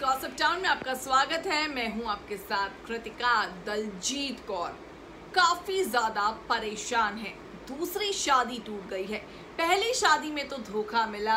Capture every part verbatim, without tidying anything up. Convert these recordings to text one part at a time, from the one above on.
Gossip town में आपका स्वागत है। मैं हूं आपके साथ कृतिका। दलजीत कौर काफी ज्यादा परेशान है। दूसरी शादी टूट गई है। पहली शादी में तो धोखा मिला,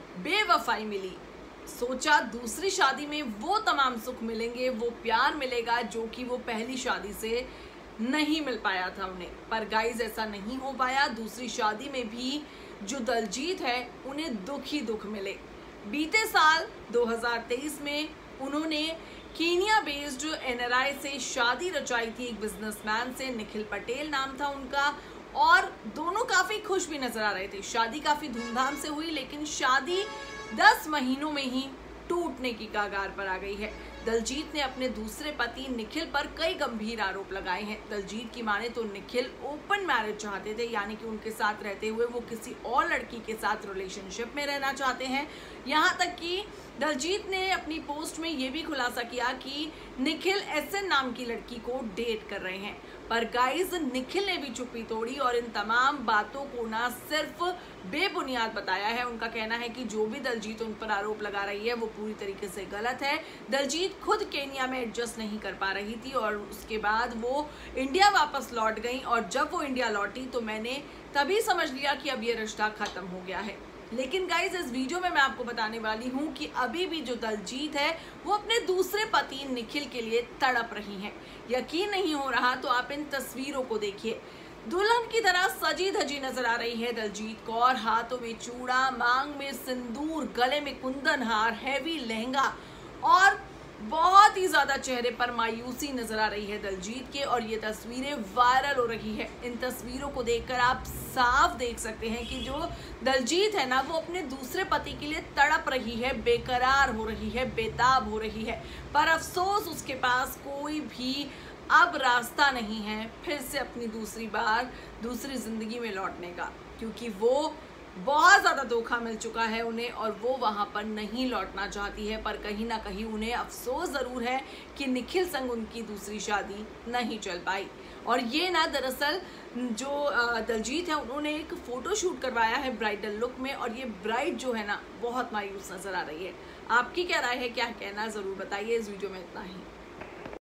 बेवफाई मिली। सोचा दूसरी शादी में वो तमाम सुख मिलेंगे, वो प्यार मिलेगा जो कि वो पहली शादी से नहीं मिल पाया था उन्हें। पर गाइस ऐसा नहीं हो पाया। दूसरी शादी में भी जो दलजीत है उन्हें दुख ही दुख मिले। बीते साल दो हज़ार तेईस में उन्होंने कीनिया बेस्ड एनआरआई से शादी रचाई थी, एक बिजनेसमैन से। निखिल पटेल नाम था उनका, और दोनों काफी खुश भी नजर आ रहे थे। शादी काफी धूमधाम से हुई, लेकिन शादी दस महीनों में ही टूटने की कगार पर आ गई है। दलजीत ने अपने दूसरे पति निखिल पर कई गंभीर आरोप लगाए हैं। दलजीत की माने तो निखिल ओपन मैरिज चाहते थे, यानी कि उनके साथ रहते हुए वो किसी और लड़की के साथ रिलेशनशिप में रहना चाहते हैं। यहाँ तक कि दलजीत ने अपनी पोस्ट में ये भी खुलासा किया कि निखिल एसएन नाम की लड़की को डेट कर रहे हैं। पर गाइज निखिल ने भी चुप्पी तोड़ी और इन तमाम बातों को ना सिर्फ बेबुनियाद बताया है। उनका कहना है कि जो भी दलजीत उन पर आरोप लगा रही है वो पूरी तरीके से गलत है। दलजीत खुद केन्या में एडजस्ट नहीं कर पा रही थी और उसके बाद वो इंडिया वापस लौट गई, और जब वो इंडिया लौटी तो मैंने तभी समझ लिया कि अब ये रिश्ता खत्म हो गया है। लेकिन गाइज इस वीडियो में मैं आपको बताने वाली हूँ कि अभी भी जो दलजीत है वो अपने दूसरे पति निखिल के लिए तड़प रही हैं। यकीन नहीं हो रहा तो आप इन तस्वीरों को देखिए। दुल्हन की तरह सजी धजी नजर आ रही है दलजीत कौर। हाथों में चूड़ा, मांग में सिंदूर, गले में कुंदन हार, हैवी लहंगा, और बहुत ही ज्यादा चेहरे पर मायूसी नजर आ रही है दलजीत के। और ये तस्वीरें वायरल हो रही है। इन तस्वीरों को देखकर आप साफ देख सकते हैं कि जो दलजीत है ना वो अपने दूसरे पति के लिए तड़प रही है, बेकरार हो रही है, बेताब हो रही है। पर अफसोस उसके पास कोई भी अब रास्ता नहीं है फिर से अपनी दूसरी बार दूसरी जिंदगी में लौटने का, क्योंकि वो बहुत ज़्यादा धोखा मिल चुका है उन्हें और वो वहाँ पर नहीं लौटना चाहती है। पर कहीं ना कहीं उन्हें अफसोस ज़रूर है कि निखिल संग उनकी दूसरी शादी नहीं चल पाई। और ये ना दरअसल जो दलजीत है उन्होंने एक फ़ोटो शूट करवाया है ब्राइडल लुक में, और ये ब्राइड जो है ना बहुत मायूस नज़र आ रही है। आपकी क्या राय है, क्या कहना, ज़रूर बताइए। इस वीडियो में इतना ही।